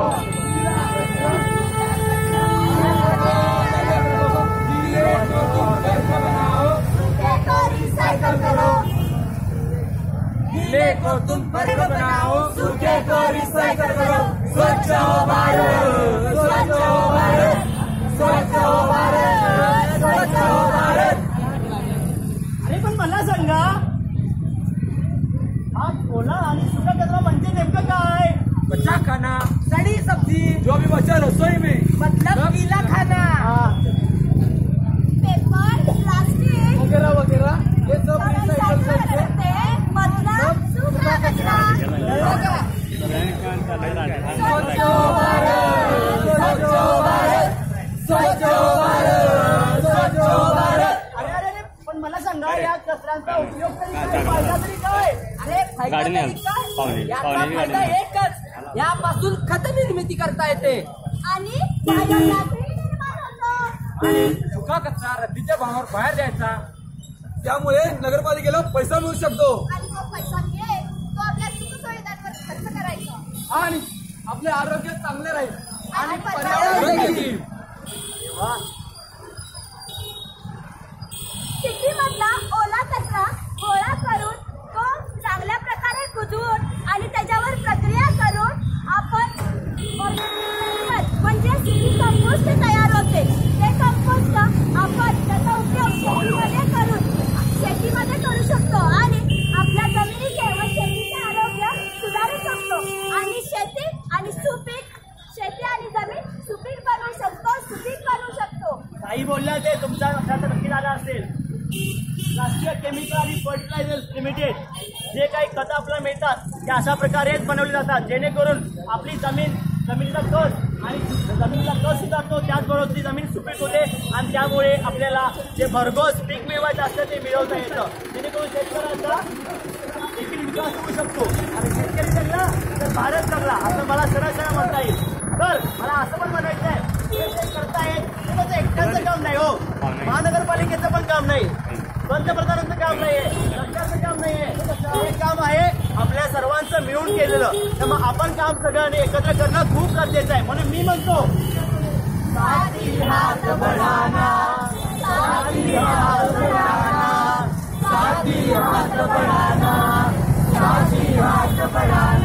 गीले को तुम फर्क बनाओ, सूखे को रिसाइकल करो। स्वच्छ भारत, स्वच्छ भारत, स्वच्छ भारत, स्वच्छ भारत। अरे पण मला सांगा, हा ओला आणि सुका कचरा म्हणजे नेमकं काय? बचा खाना, सड़ी सब्जी, जो भी बचा रसोई में, मतलब गीला खाना, पेपर, प्लास्टिक वगैरह वगैरह, ये सब रिसाइकल करके मतलब सूखा कचरा। स्वच्छ भारत, स्वच्छ भारत, स्वच्छ भारत, स्वच्छ भारत। अरे अरे अरे पण मला सांगा, या कचऱ्यांचा उपयोग तरी काय, फायदा तरी काय? अरे फायदा तरी काय? याचा फायदा एकच, यापासून खत निर्मिती करता येते आणि पर्यावरणातही निर्माण होतो। आणि सुका कचरा रद्दीच्या भावावर बाहेर द्यायचा, त्यामुळे नगरपालिकेला पैसा मिळू शकतो आणि जो पैसा मिळेल तो आपल्या सुखसुविधांवर खर्च करायचा आणि आपले आरोग्य चांगले राहील आणि पर्यावरण देखील। सिटीमधला ओला कचरा गोळा करून तो चांगल्या प्रकारे कुजवून आणि त्याच्यावर प्रक्रिया करून आपण म्हणजे सिटी कंपोस्ट तयार होते। ते कंपोस्ट आपण त्याचा उपयोग शेतीमध्ये करू शकतो आणि आपल्या जमिनीचे व शेतीचे आरोग्य सुधारू शकतो आणि शेती आणि जमीन सुपीक बनवू शकतो, सुपीक बनवू शकतो। काही बोलल्या ते तुमच्या लक्षात नक्की झालं असेल, राष्ट्रीय केमिकल आणि फर्टिलायझर्स लिमिटेड जे काही खतं आपल्याला मिळतात ते अशा प्रकारेच बनवले जातात जेणेकरून आपली जमिनीचा कस आणि जमिनीला कस सुधारतो, त्याचबरोबर ती जमीन सुपीक होते आणि त्यामुळे आपल्याला जे भरघोस पीक मिळवायचं असतं ते मिळवता येतं, जेणेकरून शेतकऱ्याचा देखील विकास होऊ शकतो आणि शेतकरी जगला तर भारत जगला असं मला सरळ म्हणता येईल। तर मला असं पण म्हणायचं आहे की जे करतायत ते त्याचं एकट्याचं काम नाही हो, महानगरपालिकेचं पण काम नाही, पंतप्रधानांचं काम नाहीये, सरकारचं काम नाहीये, हे काम आहे आपल्या सर्वांचं मिळून केलेलं। त्यामुळे आपण काम सगळ्यांनी एकत्र करणं खूप गरजेचं आहे। म्हणून मी म्हणतो साथी हात बढ़ाना, साथी हात बढ़ाना, साथी हात बढ़ाना, साथी हात बढ़ाना।